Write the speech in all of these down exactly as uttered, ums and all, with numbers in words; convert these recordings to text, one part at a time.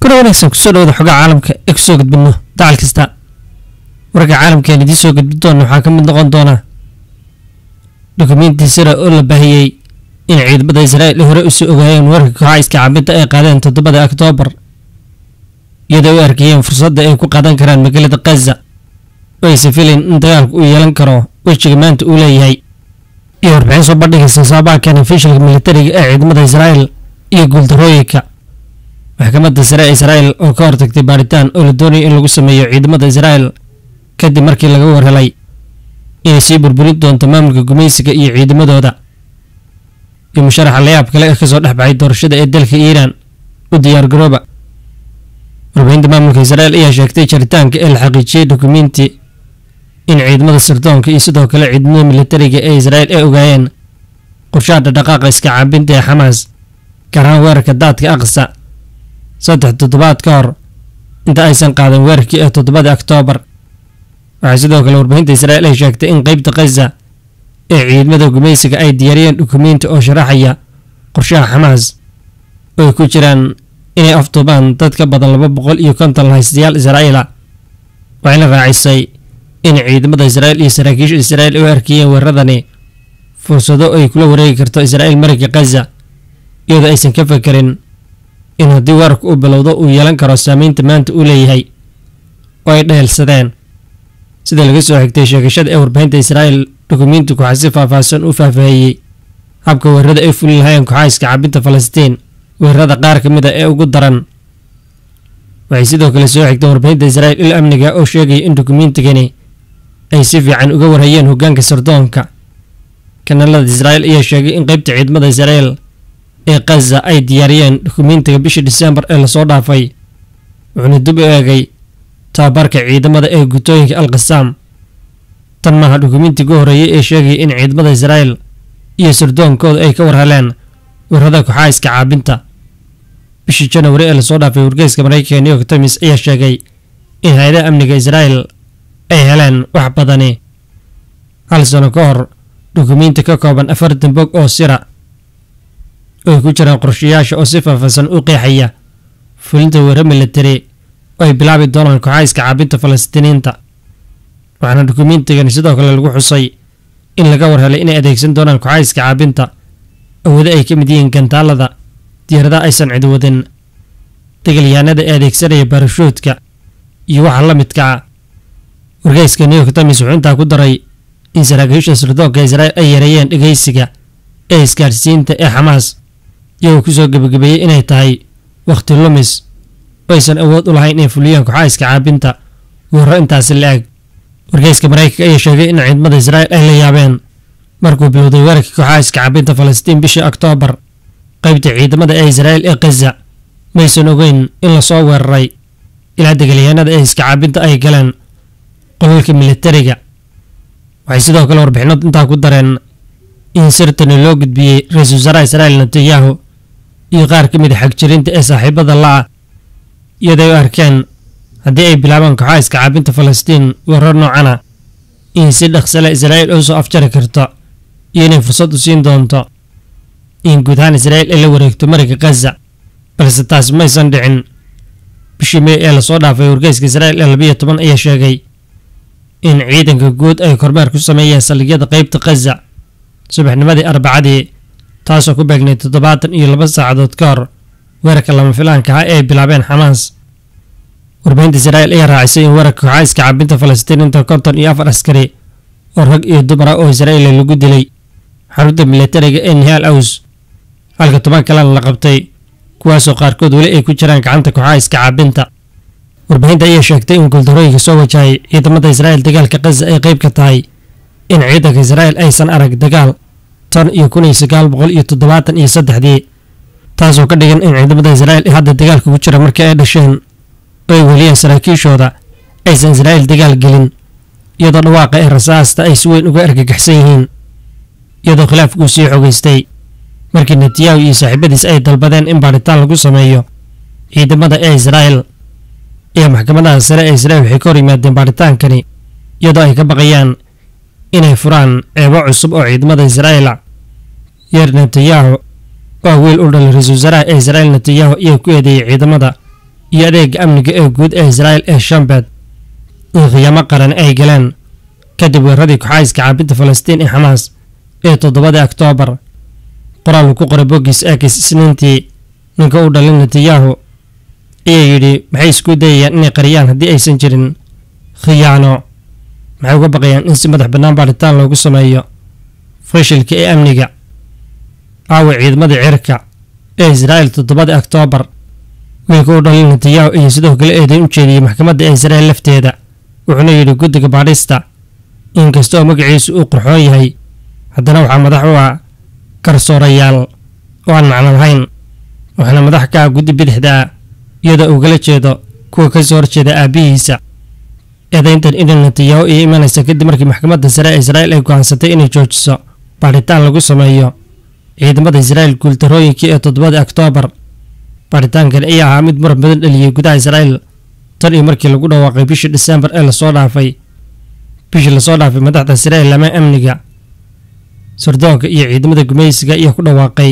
kuna wanaagsan ku soo dhawaada xogaha caalamka ee ku soo gudbino dacal kasta. wararka caalamkeena idin soo gudbin doona waxaa ka mid noqon doona dukumiintii sare oo la baahiyey in ciidamada Israa'iil ay hore u soo ogaayeen wararka kooxaha iska caabinta ay qaadeen toddobada Oktoobar iyadoo ay arkayeen fursadda ay ku qaadan karaan magaalada Gaza oo ay filayeen in dagaalku uu yeelan karo wejiga maanta uu leeyahay iyo warbixin soo bandhigaysa sababaha keenay fashilka militariga ee ciidamada Israa'iil iyo guuldarrooyinka maxkamadda sare ee Israa'iil oo ka hortagtay baaritaan oo la doonayay in lagu sameeyo ciidamada Israa'iil kadib markii laga warhelay inay sii burburin doonto maamulka gumaysiga iyo ciidamadooda iyo musharaxa layaab kale ee kasoo dhex baxay doorashada ee dalka Iiraan u diyaar garooba. warbixinta maamulka Israa'iil ayaa sheegtay jaritaanka ee la xaqiijiyey dukumiinti in ciidamada sirdoonka iyo sidoo kale ciidamada militariga ee Israa'iil ay ogaayeen qorshaha dhaqdhaqaaqa iska caabinta ee Xamaas gaar ahaan weerarka daadka Aqsa saddex toddobaad ka hor inta aysan qaadan weerarkii ee toddobada Oktoobar. waxaa sidoo kale warbixinta Israa'iil ay sheegtay in qaybta Gaza ee ciidamada gumaysiga ay diyaariyeen dukumiinti oo sharaxaya qorshaha Xamaas oo ay ku jiraan inay afduubaan dad ka badan laba boqol iyo konton haystayaal Israa'iil ah. waxayna raacisay in ciidamada Israa'iil iyo saraakiisha Israa'iil ay arkayeen weeraradani fursado ay kula wareegi karto Israa'iil marka Gaza iyadoo aysan ka fakerin in haddii weerarku uu bilowdo uu yeelan karo saameynta maanta uu leeyahay oo ay dheelsadeen. sida laga soo xigtay sheegashada ee warbixinta Israa'iil dukumiintigu waxaa si faahfaahsan u faahfaahiyey habka weerarada ay fulin lahaayeen kooxaha iska caabinta Falastiin weerarada qaar ka mid ah ee ugu daran. waxay sidoo kale soo xigtay warbixinta Israa'iil il amniga oo sheegay in dukumiintigani ay si fiican uga warhayeen hoggaanka sirdoonka. kanaalada Israa'iil ayaa sheegay in qaybta ciidamada Israa'iil ee Gaza ay diyaariyeen dukumiintiga bishii Diseembar ee lasoo dhaafay wuxuuna dib u eegay tababarka ciidamada ee gutooyinka Al-Qassam. tan maaha dukumiintiga horreeyay ee sheegay in ciidamada Israa'iil iyo sirdoonkooda ay ka warheleen weerarada kooxaha iska caabinta. bishii January ee lasoo dhaafay wargeyska Mareykanka New York Times ayaa sheegay in hay'adaha amniga Israa'iil ay heleen wax badani hal sano ka hor dukumiinti ka kooban afartan bog oo sira oo ay ku jiraan qorshayaasha oo si faahfaahsan u qeexaya fulinta weerar militari oo ay bilaabi doonaan kooxaha iska caabinta Falastiiniinta. waxaana dukumiintigani sidoo kale lagu xusay in laga warhelay inay adeegsan doonaan kooxaha iska caabinta awoodo ay ka mid yihiin gantaalada diyaaradaha aysan cid wadin dagaalyahanada ee adeegsanaya baarashuudka iyo waxa la midka ah. wargeyska New York Times wuxuu intaa ku daray in saraakiisha sirdoonka Israa'iil ay yareeyeen dhegeysiga ee isgaarsiinta ee Xamaas iyagoo kusoo gabagabeeyey inay tahay waqti lumis oo aysan awood u lahayn inay fuliyaan kooxaha iska caabinta weeraro intaasi la-eg. wargeyska Mareykanka ayaa sheegay in ciidamada Israa'iil ay la yaabeen markuu bilowday weerarka kooxaha iska caabinta Falastiin bishii Oktoobar. qaybta ciidamada ee Israa'iil ee Gaza maysan ogeyn in lasoo weeraray ilaa dagaalyahanada ee iska caabinta ay galeen qolalka militariga. waxay sidoo kale warbixinadu intaa ku dareen in sirtani loo gudbiyey ra-iisul wasaaraha Israa'iil Netanyahu iyo qaar ka mid ah xagjirinta ee saaxiibada la ah iyadoo ay arkeen haddii ay bilaabaan kooxaha iska caabinta Falastiin weerar noocan ah in si dhaqso leh Israa'iil u soo afjari karto iyo inay fursad u siin doonto in guud ahaan Israa'iil ay la wareegto marka Gaza. balse taas maysan dhicin. bishii May ee lasoo dhaafay wargeyska Israa'iil ee laba iyo toban ayaa sheegay in ciidanka guud ay kormeer ku sameeyeen saldhigyada qaybta Gaza subaxnimadii Arbacadii taasoo ku beegnay toddobaatan iyo laba saacadood ka hor weerarka lama filaanka ah ee ay bilaabeen Xamaas. warbixinta Israa'iil ayaa raacisay in weerarka kooxaha iska caabinta Falastiiniinta konton iyo afar askari oo rag iyo dumar ah oo Israa'iil lagu dilay xarunta militariga ee Nahal Oz halka toban kalena la qabtay kuwaasoo qaarkood weli ay ku jiraan gacanta kooxaha iska caabinta. warbixinta ayaa sheegtay in guuldarrooyinka soo wajahay ciidamada Israa'iil dagaalka Gaza ay qayb ka tahay in ciidanka Israa'iil aysan arag dagaal tan iyo kun iyo sagaal boqol iyo toddobaatan iyo saddexdii taasoo ka dhigan in ciidamada Israa'iil ay hadda dagaalka ku jira markii ay dhasheen oo ay weliyeen saraakiishooda aysan Israa'iil dagaal gelin iyadoo dhawaaqa ee rasaasta ay si weyn uga argagaxsan yihiin iyadoo khilaafku sii xogeystay markii Netanyahu iyo saaxiibadiis ay dalbadeen in baaritaan lagu sameeyo ciidamada ee Israa'iil iyo maxkamadaha sare ee Israa'iil waxay ka hor yimaadeen baaritaankani iyadoo ay ka baqayaan inay furaan ceebo cusub oo ciidamada Israa'iil ah. Yair Netanyahu waa wiil u dhalay ra-iisul wasaaraha ee Israa'iil Netanyahu iyo ku eedeeyay ciidamada iyo adeega amniga ee guud ee Israa'iil ee Shambeed in khiyaamo qaran ay galeen kadib weeraradii kooxayska caabinta Falastiin ee Xamaas ee toddobadii Oktoobar. qoraal uu ku qoray boggiis X Isniintii, ninka u dhalin Netanyahu ayaa yidhi maxay isku dayayaan inay qariyaan haddii aysan jirin khiyaano. maxay uga baqayaan in si madax bannaan baaritaan loogu sameeyo fashilka ee amniga. aawa ciidamadii cirka ee Israa'iil toddobadii Oktoobar. ninka u dhalin Netanyahu ayaa sidoo kale eedayn u jeediyey maxkamadda ee Israa'iil lafteeda, wuxuuna yidhi guddiga baadhista inkasta oo magaciisu uu qurxoon yahay haddana waxaa madax u ah garsoorayaal oo aan macno lahayn, waxaana madax ka ah guddi bidixda ah iyadoo ugala jeedo kuwa ka soo horjeeda aabbihiisa. eedayntan in Netanyahu iyo imanaysa kadib markii maxkamadda sare ee Israa'iil ay go'aansatay inay joojiso baadhitaan lagu sameeyo ciidamada Israa'iil guuldarrooyinkii ee toddobadii Oktoobar. baadhitaankan ayaa ahaa mid muran badan dhaliyey gudaha Israa'iil tan iyo markii lagu dhawaaqay bishii Diseembar ee lasoo dhaafay bishii lasoo dhaafay madaxda sare ee laamaha amniga, sirdoonka iyo ciidamada gumaysiga ayaa ku dhawaaqay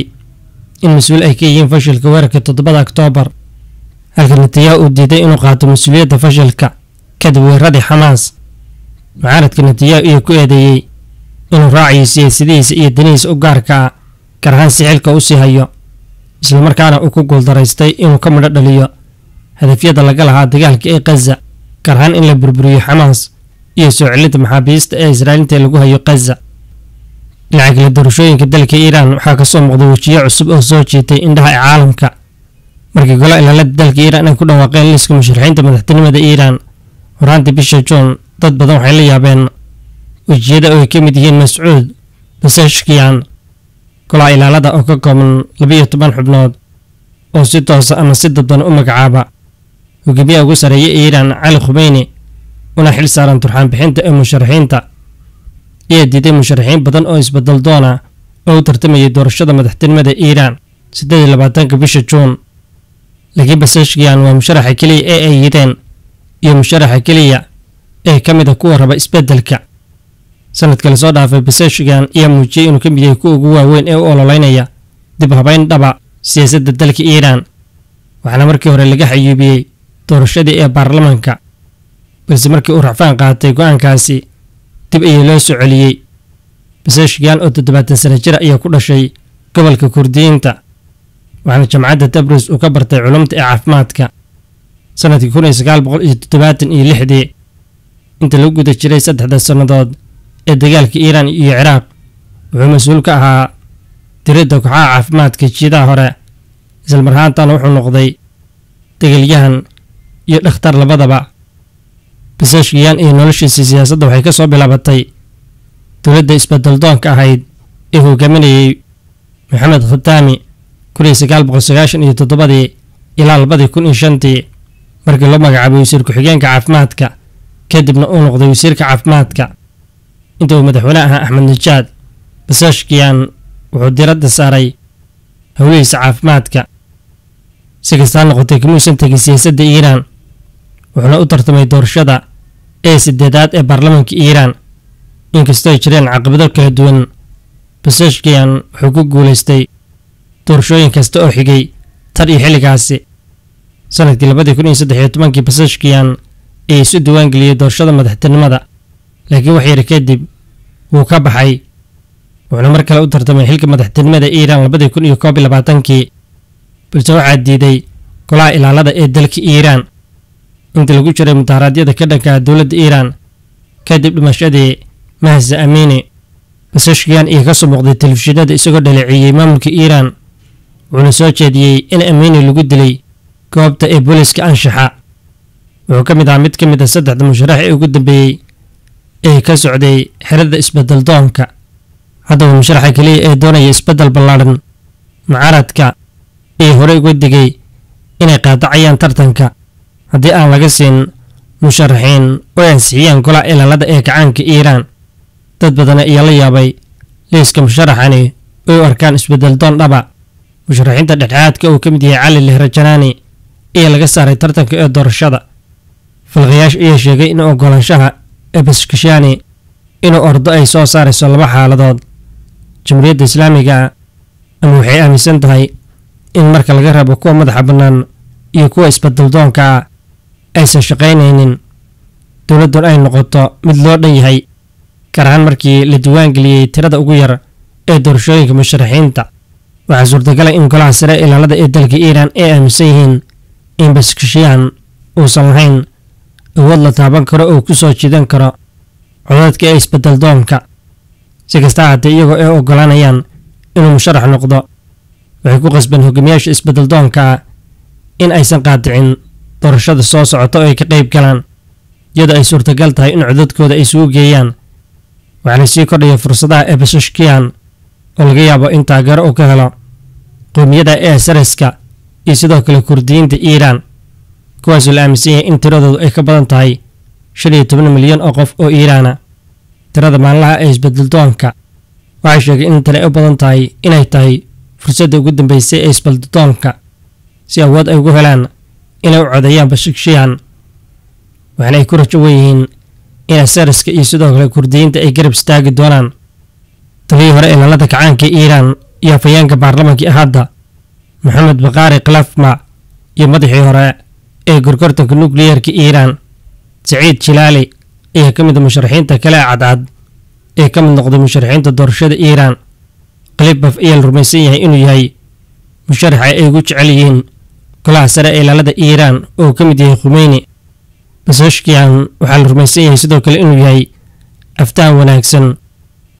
in mas-uul ay ka yihiin fashilka weerarka toddobada Oktoobar, halka Netanyahu uu diiday inuu qaato mas-uuliyadda fashilka kadib weeraradii Xamaas. mucaaradka Netanyahu ayaa ku eedeeyey inuu raacayo siyaasadihiisa iyo danihiisa u gaarka ah, gaar ahaan si xilka u sii hayo, islamarkaana uu ku guuldaraystay inuu ka midho dhaliyo hadafyada laga lahaa dagaalka ee Gaza, gaar ahaan in la burburiyo Xamaas iyo soo celinta maxaabiista ee Israa'iiliinta lagu hayo Gaza. dhinaca kale, doorashooyinka dalka Iiraan waxaa ka soo muuqda wejiyo cusub oo soo jiitay indhaha ee caalamka markii golaha ilaalada dalka Iiraan ay ku dhawaaqeen liiska musharaxiinta madaxtinimada Iiraan horaantii bisha Juun. dad badan waxay la yaabeen wejiyada oo ay ka mid yihiin Mascuud Pezeshkian. golaha ilaalada oo ka kooban labiyo toban xubnood oo si toosa ama si dadban u magacaaba hogaamiyaha ugu sarreeya Iiraan Cali Khamenei, una xil saaran turxaan bixinta ee musharaxiinta, ayaa diiday musharaxiin badan oo isbedel doona oo u tartamayay doorashada madaxtinimada Iiraan siddeed iyo labaatanka bisha Juun. laakiin Pezeshkian waa musharaxa keliya ee ay yideen iyo musharaxa keliya ee ka mid a kuwa raba isbeddelka. sanadka lasoo dhaafay Pezeshkian ayaa muujiyey inuu ka mid yahay kuwa ugu waaweyn ee u ololeynaya dib habayn dhaba siyaasadda dalka Iiraan, waxaana markii hore laga xayuubiyey doorashadii ee baarlamaanka, balse markii uu racfaan qaatay go'aankaasi dib ayaa loo soo celiyey. Pezeshkian oo toddobaatan sano jir ayaa ku dhashay gobolka Kurdiyiinta, waxaana jamcadda Tabriz uu ka bartay culumta ee caafimaadka sanadkii kun iyo sagaal boqol iyo toddobaatan iyo lixdii. inta lagu guda jiray saddexda sannadood ee dagaalka Iiraan iyo Ciraaq, wuxuu mas-uul ka ahaa diridda kooxaha caafimaadka jiidaha hore, isla mar ahaantaana wuxuu noqday dagaalyahan iyo dhakhtar labadaba. Pezeshkian iyo noloshiisa siyaasadda waxay ka soo bilaabatay dowladda isbeddeldoonka ahayd ee hogaaminayay Maxamed Khatami kun iyo sagaal boqol sagaashan iyo toddobadii ilaa labadii kun iyo shantii, markii loo magacaabay wasiir ku-xigeenka caafimaadka, kadibna uu noqday wasiirka caafimaadka. inta uu madaxweyne ahaa Axmed Najaad, Pezeshkian wuxuu diiradda saaray howlihiisa caafimaadka. si kastaa noqotay kamuusan tegin siyaasadda Iiraan, wuxuuna u tartamay doorashada ee sideedaad ee baarlamaanka Iiraan. inkastoo ay jireen caqabado kala duwan, Pezeshkian wuxuu ku guulaystay doorashooyin kasta oo xigay tan iyo xilligaasi. sanadkii labadii kun iyo saddex iyo tobankii Pezeshkian ayaa isu diiwaangeliyey doorashada madaxtinimada, laakiin wax yar kadib wuu ka baxay, wuxuuna mar kale u tartamay xilka madaxtinimada Iiraan labadii kun iyo koob iyo labaatankii, balse waxaa diiday golaha ilaalada ee dalka Iiraan inta lagu jiray mudaharaadyada ka dhanka ah dowladda Iiraan kadib dhimashadii Mahsa Amini. Pezeshkian ayaa ka soo muuqday telefishinada isagoo dhaleeceeyey maamulka Iiraan, wuxuuna soo jeediyey in Amini lagu dilay goobta ee booliska anshaxa. wuxuu ka mid ahaa mid ka mid ah saddexda musharax ee ugu dambeeyey ee ka socday xerada isbeddeldoonka. hadda waa musharaxa keliya ee doonaya isbeddel ballaadhan. mucaaradka ayaa horey uga digay inay qaadacayaan tartanka haddii aan laga siin musharaxiin oo ay ansixiyaan golaha ilaalada ee kacaanka Iiraan. dad badan ayaa la yaabay liiska musharaxani oo u arkaan isbeddeldoon dhaba. musharaxiinta dhexdhexaadka oo ka mid yahay Cali Lehrajanaani ayaa laga saaray tartanka ee doorashada. falqayaasha ayaa sheegay in ogolaanshaha ee Pezeshkian inuu ordo ay soo saarayso laba xaaladood: Jamhuuriyadda Islaamiga ama waxay aaminsan tahay in marka laga rabo kuwa madaxa bannaan iyo kuwa isbeddeldoonka ah aysan shaqaynaynin, dowladdun ay noqoto mid loo dhan yahay, gaar ahaan markii la diiwaangeliyey tirada ugu yar ee doorashooyinka musharaxiinta. waxaa suurtagala in golaha sare ilaalada ee dalka iiraan ay aaminsan yihiin in Pezeshkian uusan lahayn awood la taaban karo oo ku soo jiidan karo codadka ee isbeddeldoonka. si kasta haddii iyagoo ay oggolaanayaan inuu musharax noqdo, waxay ku qasbeen hogaamiyaasha isbeddeldoonka in aysan qaadicin doorashada soo socota oo ay ka qayb galaan, iyadoo ay suurtagal tahay in codadkooda ay isugu geeyaan. waxaana sii kordhaya fursadaha ee Pezeshkian oo laga yaabo in taageero uu ka helo qowmiyada ee Asariska iyo sidoo kale Kurdiyiinta Iiraan, kuwaasoo la aaminsan yahay in tiradoodu ay ka badan tahay shan iyo toban milyan oo qof oo Iiraana. tirada maalinlaha ee isbeddeldoonka waxay sheegeen in tani ay u badan tahay inay tahay fursadda ugu dambeysay ee isbeddeldoonka si awood ay ugu helaan inay u codeeyaan Pezeshkian, waxaana ay ku rajo weyihiin in Asariska iyo sidoo kale Kurdiyiinta ay garab istaagi doonaan. taliyii hore ilaalada kacaanka Iiraan iyo afhayeenka baarlamaanka ahadda Mohamed Bagheri Khalafma iyo madaxii hore ee gorgortanka nukliyeerka Iiraan Saciid Jilaali ayaa ka mid ah musharaxiinta kale ee cadcad ee ka mid noqday musharaxiinta doorashada Iiraan. Khalifaf ayaa la rumaysan yahay inuu yahay musharaxa ay ugu jecel yihiin golaha sare ee ilaalada Iiraan oo ka mid yahay Khumeyni. Pezeshkian waxaa la rumaysan yahay sidoo kale inuu yahay aftaan wanaagsan